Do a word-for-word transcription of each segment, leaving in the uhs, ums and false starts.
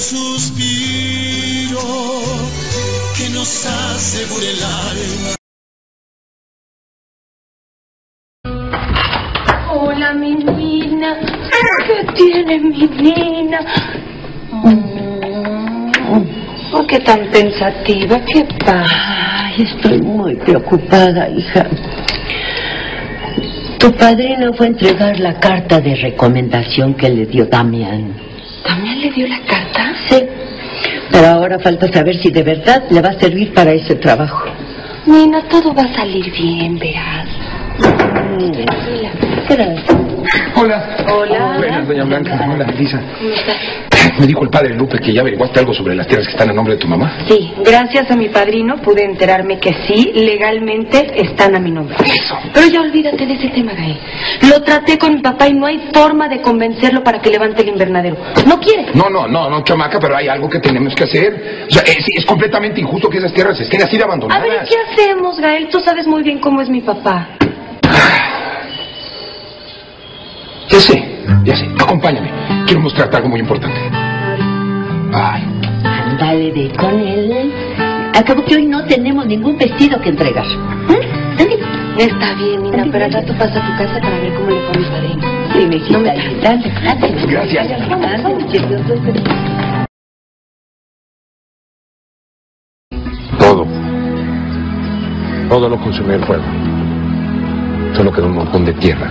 suspiro que nos asegure el alma. Hola, mi nina. ¿Qué tiene mi nina? ¿Por qué tan pensativa? ¿Qué pasa? Ay, estoy muy preocupada, hija. Tu padrino fue a entregar la carta de recomendación que le dio Damián. ¿Damián le dio la carta? Sí, pero ahora falta saber si de verdad le va a servir para ese trabajo. Nina, todo va a salir bien, verás. Tranquila. Gracias. Hola. Hola. Buenas, doña Blanca. Hola, Lisa. ¿Cómo estás? Me dijo el padre Lupe que ya averiguaste algo sobre las tierras que están a nombre de tu mamá. Sí, gracias a mi padrino pude enterarme que sí, legalmente están a mi nombre. Eso. Pero ya olvídate de ese tema, Gael. Lo traté con mi papá y no hay forma de convencerlo para que levante el invernadero. No quiere. No, no, no, no, chamaca, pero hay algo que tenemos que hacer. O sea, es, es completamente injusto que esas tierras estén así de abandonadas. A ver, ¿qué hacemos, Gael? Tú sabes muy bien cómo es mi papá. Ya sé, ya sé. Acompáñame. Quiero mostrarte algo muy importante. Ay. Ándale, ve con él. Acabo que hoy no tenemos ningún vestido que entregar. ¿Eh? Ándale. Está bien, Nina, pero al rato pasa a tu casa para ver cómo le fue a mi padrino. Sí, me No me dale, dale. Gracias. Todo. Todo lo consumió el fuego. Solo quedó un montón de tierra.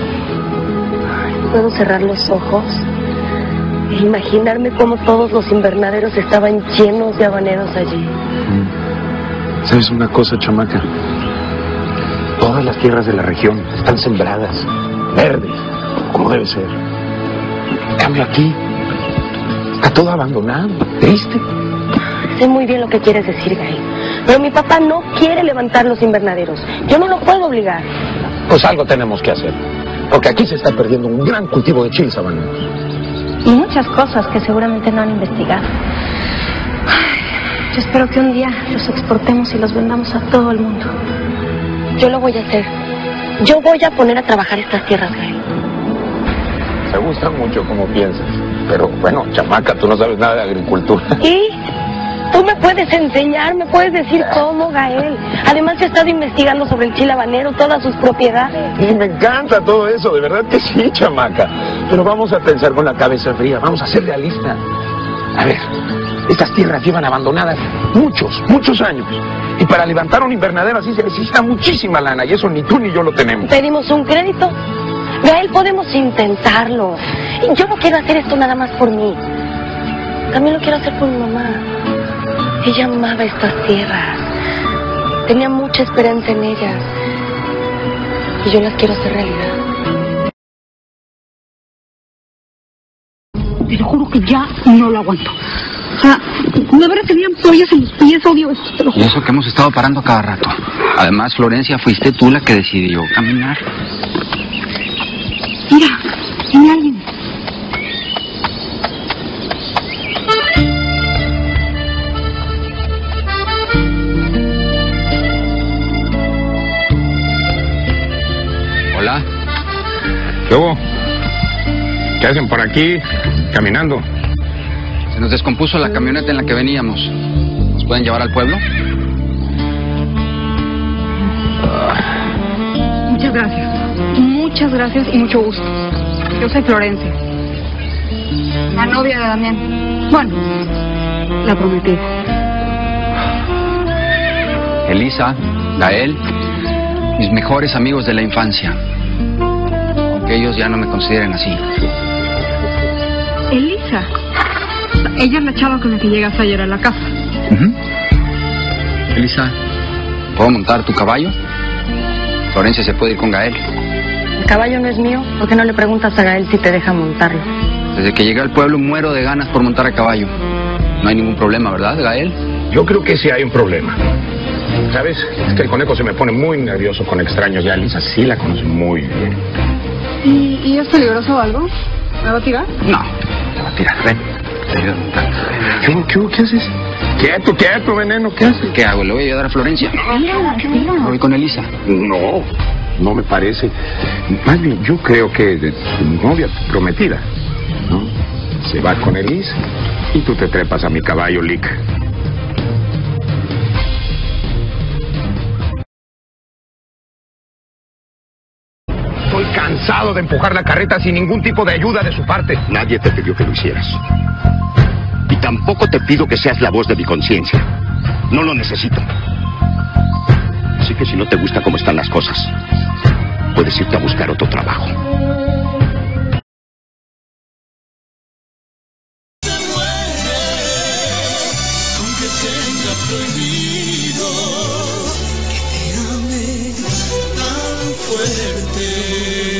Puedo cerrar los ojos e imaginarme cómo todos los invernaderos estaban llenos de habaneros allí. ¿Sabes una cosa, chamaca? Todas las tierras de la región están sembradas, verdes, como debe ser. En cambio aquí, está todo abandonado, triste. Sé muy bien lo que quieres decir, Gael, pero mi papá no quiere levantar los invernaderos. Yo no lo puedo obligar. Pues algo tenemos que hacer, porque aquí se está perdiendo un gran cultivo de chiles habaneros. Y muchas cosas que seguramente no han investigado. Ay, yo espero que un día los exportemos y los vendamos a todo el mundo. Yo lo voy a hacer. Yo voy a poner a trabajar estas tierras, Gael. Me gusta mucho como piensas, pero bueno, chamaca, tú no sabes nada de agricultura. ¿Y? Tú me puedes enseñar, me puedes decir cómo, Gael. Además he estado investigando sobre el chile habanero, todas sus propiedades. Y me encanta todo eso, de verdad que sí, chamaca. Pero vamos a pensar con la cabeza fría, vamos a ser realistas. A ver, estas tierras llevan abandonadas muchos, muchos años. Y para levantar un invernadero así se necesita muchísima lana, y eso ni tú ni yo lo tenemos. Pedimos un crédito. Gael, podemos intentarlo. Y yo no quiero hacer esto nada más por mí. También lo quiero hacer por mi mamá. Ella amaba estas tierras. Tenía mucha esperanza en ellas. Y yo las quiero hacer realidad. Te lo juro que ya no lo aguanto. O sea, de veras tenían pollas en los pies, odio esto, te lo juro. Y eso que hemos estado parando cada rato. Además, Florencia, fuiste tú la que decidió caminar. Mira, tiene alguien. Hola. ¿Qué hubo? ¿Qué hacen por aquí, caminando? Se nos descompuso la camioneta en la que veníamos. ¿Nos pueden llevar al pueblo? Muchas gracias. Muchas gracias y mucho gusto. Yo soy Florencia, la novia de Damián. Bueno, la prometida. Elisa, Gael, mis mejores amigos de la infancia. Aunque ellos ya no me consideren así. Elisa. Ella es la chava con la que llegas ayer a la casa. Uh-huh. Elisa, ¿puedo montar tu caballo? Florencia se puede ir con Gael. El caballo no es mío. ¿Por qué no le preguntas a Gael si te deja montarlo? Desde que llegué al pueblo muero de ganas por montar a caballo. No hay ningún problema, ¿verdad, Gael? Yo creo que sí hay un problema. ¿Sabes? Es que el conejo se me pone muy nervioso con extraños. Ya Lisa sí la conoce muy bien. ¿Y, y es peligroso o algo? ¿Me va a tirar? No, te va a tirar. Ven, te ayudo a montar. ¿Qué, qué, qué haces? Quieto, quieto, veneno, ¿qué haces? ¿Qué hago? ¿Le voy a ayudar a Florencia? Mira, mira. Voy con Elisa. No, no me parece. Más bien, yo creo que de tu novia prometida, ¿no? Se va con Elisa y tú te trepas a mi caballo, Lick. Estoy cansado de empujar la carreta sin ningún tipo de ayuda de su parte. Nadie te pidió que lo hicieras. Y tampoco te pido que seas la voz de mi conciencia. No lo necesito. Así que si no te gusta cómo están las cosas, puedes irte a buscar otro trabajo. Aunque tenga prohibido que te ame tan fuerte.